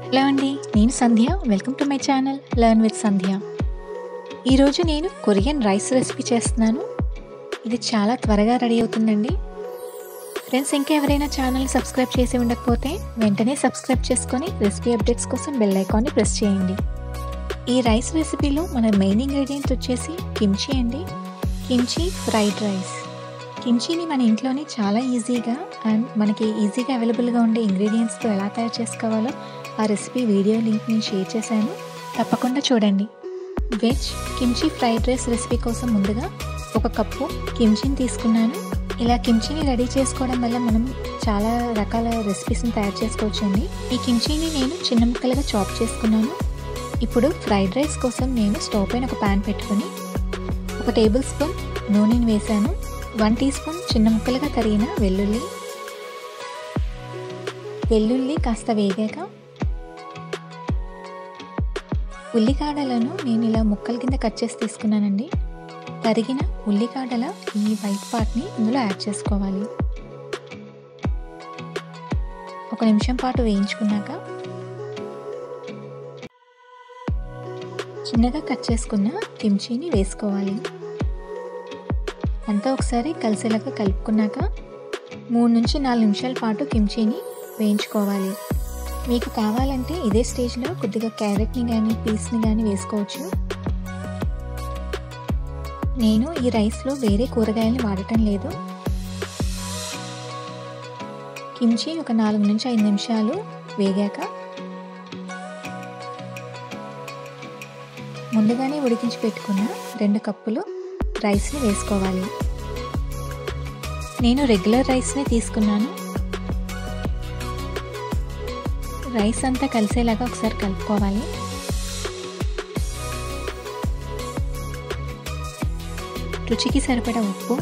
Hello అండి, నేను Sandhya. Welcome to my channel learn with Sandhya. ఈరోజు నేను కొరియన్ రైస్ రెసిపీ చేస్తున్నాను. ఇది చాలా త్వరగా రెడీ అవుతుందండి. ఫ్రెండ్స్, ఇంకా ఎవరైనా ఛానల్ సబ్స్క్రైబ్ చేసి ఉండకపోతే వెంటనే సబ్స్క్రైబ్ చేసుకొని రెసిపీ అప్డేట్స్ కోసం బెల్ ఐకాన్ని ప్రెస్ చేయండి. ఈ రైస్ రెసిపీలో మన మెయిన్ ఇంగ్రీడియంట్ వచ్చేసి కిమ్చి అండి. Kimchi fried rice. కిమ్చిని మన ఇంట్లోనే చాలా ఈజీగా అండ్ మనకి ఈజీగా అవైలబుల్గా ఉండే ఇంగ్రీడియంట్స్తో ఎలా తయారు చేసుకోవాలో ఆ రెసిపీ వీడియో లింక్ నేను షేర్ చేశాను, తప్పకుండా చూడండి. Veg kimchi fried rice recipe కోసం ముందుగా 1 కప్పు కిమ్చిని తీసుకున్నాను. ఇలా కిమ్చిని రెడీ చేసుకోవడం వల్ల మనం చాలా రకాల రెసిపీస్ని తయారు చేసుకోవచ్చండి. ఈ కిమ్చిని నేను చిన్న ముక్కలుగా చాప్ చేసుకున్నాను. ఇప్పుడు ఫ్రైడ్ రైస్ కోసం నేను స్టవ్ పైన ఒక ప్యాన్ పెట్టుకొని 1 టేబుల్ స్పూన్ నూనెని వేసాను. 1 టీ స్పూన్ చిన్న ముక్కలుగా తరిగిన వెల్లుల్లి కాస్త వేగాక ఉల్లికాడలను నేను ఇలా ముక్కల కింద కట్ చేసి తీసుకున్నానండి. తరిగిన ఉల్లికాడల ఈ వైట్ పార్ట్ని ఇందులో యాడ్ చేసుకోవాలి. 1 నిమిషం పాటు వేయించుకున్నాక చిన్నగా కట్ చేసుకున్న కిమ్చిని వేసుకోవాలి. అంతా ఒకసారి కలిసేలాగా కలుపుకున్నాక 3 నుంచి 4 నిమిషాల పాటు కిమ్చిని వేయించుకోవాలి. మీకు కావాలంటే ఇదే స్టేజ్లో కొద్దిగా క్యారెట్ని కానీ పీస్ని కానీ వేసుకోవచ్చు. నేను ఈ రైస్లో వేరే కూరగాయలని వాడటం లేదు. కిమ్చి ఒక 4 నుంచి 5 నిమిషాలు వేగాక ముందుగానే ఉడికించి పెట్టుకున్న 2 కప్పులు రైస్ని వేసుకోవాలి. నేను రెగ్యులర్ రైస్ని తీసుకున్నాను. రైస్ అంతా కలిసేలాగా ఒకసారి కలుపుకోవాలి. రుచికి సరిపడా ఉప్పు,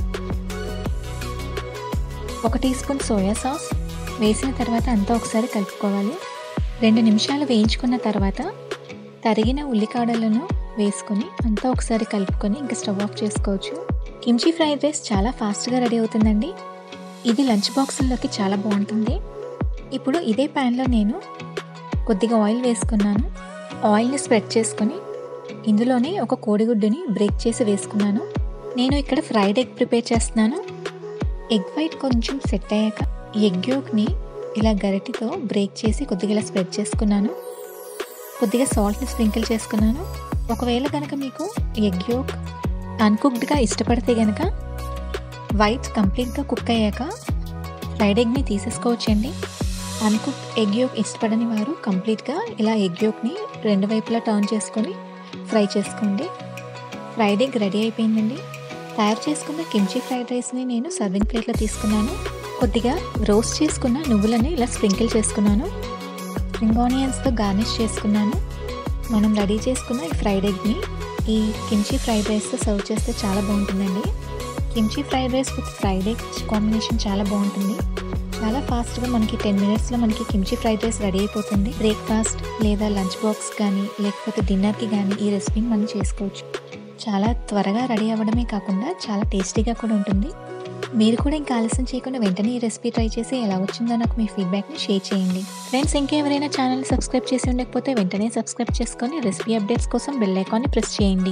1 టీ స్పూన్ సోయా సాస్ వేసిన తర్వాత అంతా ఒకసారి కలుపుకోవాలి. 2 నిమిషాలు వేయించుకున్న తర్వాత తరిగిన ఉల్లికాడలను వేసుకొని అంతా ఒకసారి కలుపుకొని ఇంకా స్టవ్ ఆఫ్ చేసుకోవచ్చు. కిమ్చి ఫ్రైడ్ రైస్ చాలా ఫాస్ట్గా రెడీ అవుతుందండి. ఇది లంచ్ బాక్సుల్లోకి చాలా బాగుంటుంది. ఇప్పుడు ఇదే ప్యాన్లో నేను కొద్దిగా ఆయిల్ వేసుకున్నాను. ఆయిల్ని స్ప్రెడ్ చేసుకొని ఇందులోనే 1 కోడిగుడ్డుని బ్రేక్ చేసి వేసుకున్నాను. నేను ఇక్కడ ఫ్రైడ్ ఎగ్ ప్రిపేర్ చేస్తున్నాను. ఎగ్ వైట్ కొంచెం సెట్ అయ్యాక ఎగ్ యోక్ని ఇలా గరిటితో బ్రేక్ చేసి కొద్దిగా ఇలా స్ప్రెడ్ చేసుకున్నాను. కొద్దిగా సాల్ట్ని స్ప్రింకిల్ చేసుకున్నాను. ఒకవేళ కనుక మీకు ఎగ్ యోక్ అన్కుక్డ్గా ఇష్టపడితే కనుక వైట్ కంప్లీట్గా కుక్ అయ్యాక ఫ్రైడ్ ఎగ్ని తీసేసుకోవచ్చండి. అన్కుక్ ఎగ్ యోక్ ఇష్టపడని వారు కంప్లీట్గా ఇలా ఎగ్ యోక్ని 2 వైపులా టర్న్ చేసుకొని ఫ్రై చేసుకోండి. ఫ్రైడ్ ఎగ్ రెడీ అయిపోయిందండి. తయారు చేసుకున్న కిమ్చి ఫ్రైడ్ రైస్ని నేను సర్వింగ్ ప్లేట్లో తీసుకున్నాను. కొద్దిగా రోస్ట్ చేసుకున్న నువ్వులని ఇలా స్ప్రింకిల్ చేసుకున్నాను. స్ప్రింగ్ ఆనియన్స్తో గార్నిష్ చేసుకున్నాను. మనం రెడీ చేసుకున్న ఈ ఫ్రైడ్ ఎగ్ని ఈ కిమ్చి ఫ్రైడ్ రైస్తో సర్వ్ చేస్తే చాలా బాగుంటుందండి. Kimchi fried rice with fried egg combination చాలా బాగుంటుంది. చాలా ఫాస్ట్గా మనకి 10 మినిట్స్లో మనకి కిమ్చి ఫ్రైడ్ రైస్ రెడీ అయిపోతుంది. బ్రేక్ఫాస్ట్ లేదా లంచ్ బాక్స్ కానీ లేకపోతే డిన్నర్కి కానీ ఈ రెసిపీని మనం చేసుకోవచ్చు. చాలా త్వరగా రెడీ అవ్వడమే కాకుండా చాలా టేస్టీగా కూడా ఉంటుంది. మీరు కూడా ఇంకా ఆలస్యం చేయకుండా వెంటనే ఈ రెసిపీ ట్రై చేసి ఎలా వచ్చిందో నాకు మీ ఫీడ్బ్యాక్ని షేర్ చేయండి. ఫ్రెండ్స్, ఇంకెవరైనా ఛానల్ సబ్స్క్రైబ్ చేసి ఉండకపోతే వెంటనే సబ్స్క్రైబ్ చేసుకొని రెసిపీ అప్డేట్స్ కోసం బెల్ ఐకాన్ని ప్రెస్ చేయండి.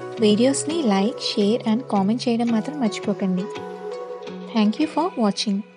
వీడియోస్ని లైక్, షేర్ అండ్ కామెంట్ చేయడం మాత్రం మర్చిపోకండి. Thank you for watching.